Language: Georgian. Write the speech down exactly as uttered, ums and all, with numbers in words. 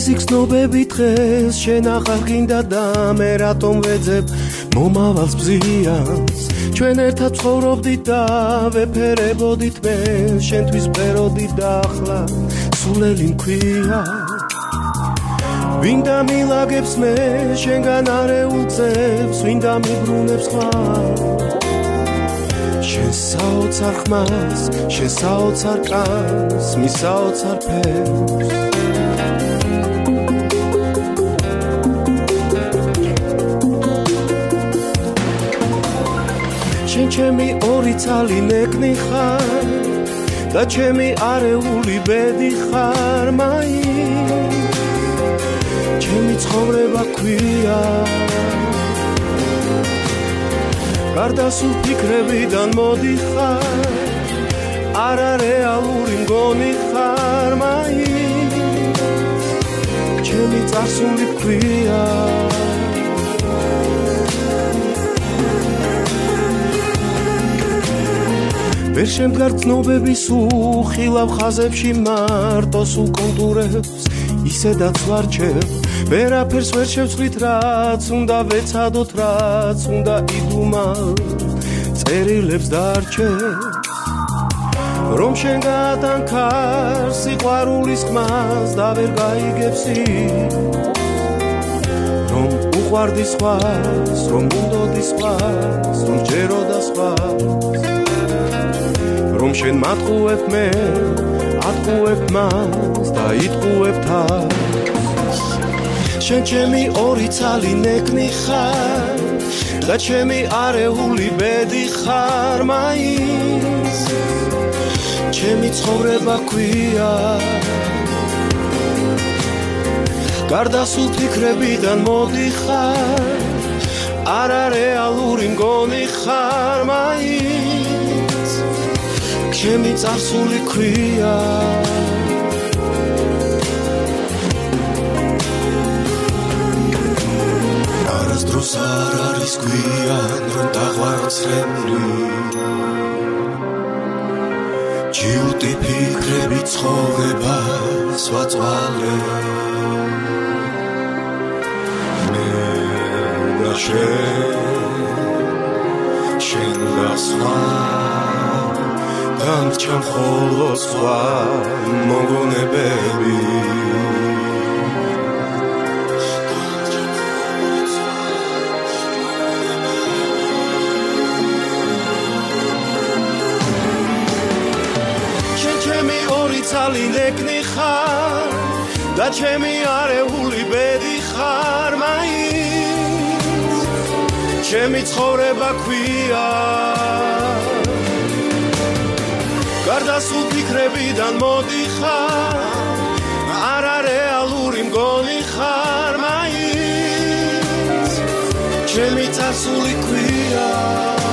წესი გზნობები დღეს შენ ახალ გინდა და მე რატომ ვეძებ მომავალს ბზიანს ჩვენ ერთად ცხოვრობდით და ვეფერებოდით მე შენთვის ვფეროდით და ახლა სულელი მქვია ვინდა მილაგებს მე შენგან არეულ წებს ვინდა მიბრუნებს ხმას შენ საოცარ ხმას შენ საოცარ კანს მის საოცარ ფერს შენ ჩემი ორი ცალი ნეკნი ხარ და ჩემი არეული ბედი ხარ მაინც ჩემი ცხოვრება ქვია გარდასულ ფიქრებიდან მოდიხარ არარეალური მგონი ხარ მაინც ჩემი წარსული ქვია ვერ შემდგარ ცნობების უხილავ ხაზებში მარტო სულ კონტურებს ისედაც ვარჩევ ვერაფერს ვერ შევცვლით რაც უნდა ვეცადოთ რაც უნდა იდუმალ წერილებს დარჩეს რომ შენ გადანქარ სიყვარულის ხმას და ვერ გაიგებს რომ უყვარდი სხვას რომ უნდოდი სხვას რომ ჯეროდა სხვას რომ შენ მატყუებ მე ატყუებ მას და იტყუებ თავს შენ ჩემი ორი ცალი ნეკნი ხარ და ჩემი არეული ბედი ხარ მაინც ჩემი ცხოვრება ქვია გარდასულ ფიქრებიდან მოდიხარ არარეალური მგონი ხარ მაინც ჩემი წარსული ქვია არასდროს არ არის გვიან რომ დაღვარცრემლი ჯიუტი ფიქრები ცხოვრებას ვაწვალე მე და შენ შენ და სხვა განჩამ ხოლო სხვა მოგონებები შენ ჩემი ორი ცალი ნეკნი ხარ და ჩემი არეული ბედი ხარ მაინც ჩემი ცხოვრება ქვია გარდასულ ფიქრებიდან მოდიხარ არარეალური მგონი ხარ მაინც ჩემი წარსული ქვია